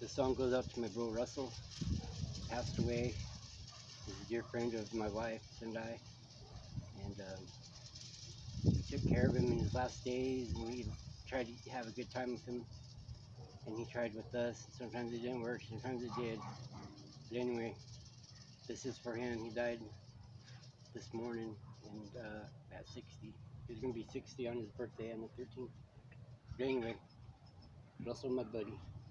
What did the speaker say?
This song goes out to my bro Russell. Passed away. He's a dear friend of my wife and I. And we took care of him in his last days, and we tried to have a good time with him. And he tried with us. Sometimes it didn't work, sometimes it did. But anyway, this is for him. He died this morning and at 60. He's going to be 60 on his birthday on the 13th. But anyway, Russell, my buddy.